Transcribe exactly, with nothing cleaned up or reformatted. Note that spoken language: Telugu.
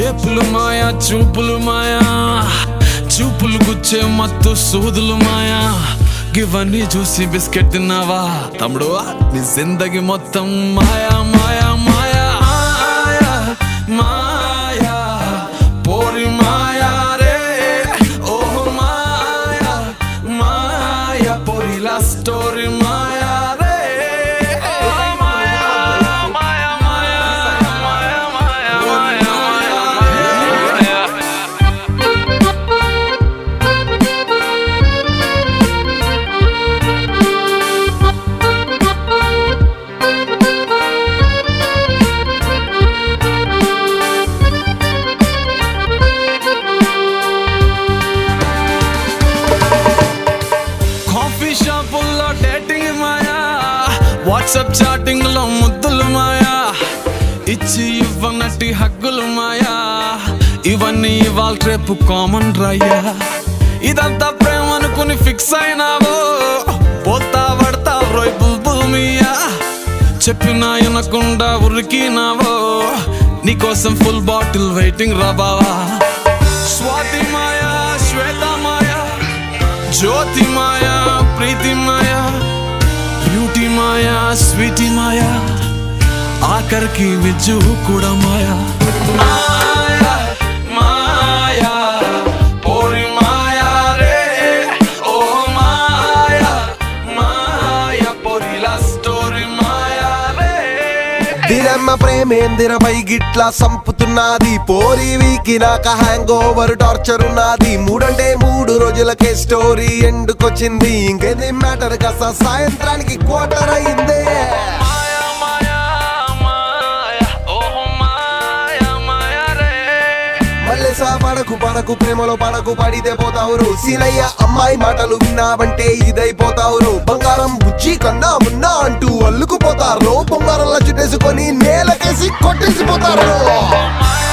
షేపులు మాయా చూపులు మాయా చూపులు గుచ్చే మత్తు సూదులు మాయా ఇవన్నీ చూసి బిస్కెట్ తిన్నావా తమ్ముడు నీ జిందగీ మొత్తం మాయా మాయా మాయా మాయా పోరి మాయా రే ఓహో మాయా మాయా పోరి లా స్టోరీ మాయా రే వాట్సాప్ చాటింగ్ లో ముద్దులు మాయా ఇచ్చి ఇవ్వనట్టి హగ్గులు మాయా ఇవన్నీ ఇవాళ రేపు కామన్ రాయ్యా ఇదంతా ప్రేమ అనుకుని ఫిక్స్ అయినావో పోతా పడతా రోయ్ బుల్బుల్ మియా చెప్పినా వినకుండా ఉరికినావో నీకోసం ఫుల్ బాటిల్ వెయిటింగ్ రా బావా స్వాతి మాయా శ్వేత మాయా జ్యోతి మాయా ప్రీతి మాయా బ్యూటీ మాయా స్వీటీ మాయా ఆఖరికి విజ్జు కూడా మాయా మాయా మాయా పోరి మాయా రే ఓ మాయా మాయా పోరి లా స్టోరీ మాయా రే దిరమ్మ ప్రేమేందిర పై గిట్లా సంపుతున్నది పోరి వీకి నాక హ్యాంగ్ ఓవర్ టార్చర్ ఉన్నది మూడంటే మూడు రోజులకే స్టోరీ ఎండుకొచ్చింది ఇంకేది మ్యాటర్ కాస్త సాయంత్రానికి క్వార్టర్ అయిందే మల్లెసా పడకు పడకు ప్రేమలో పడకు పడితే పోతావురు సీనయ్య అమ్మాయి మాటలు విన్నావంటే ఇదైపోతావురు బంగారం బుజ్జి కన్నా మున్నా అంటూ అల్లుకుపోతారు బొంగారంలా చుట్టేసుకొని నేలకేసి కొట్టేసిపోతారు.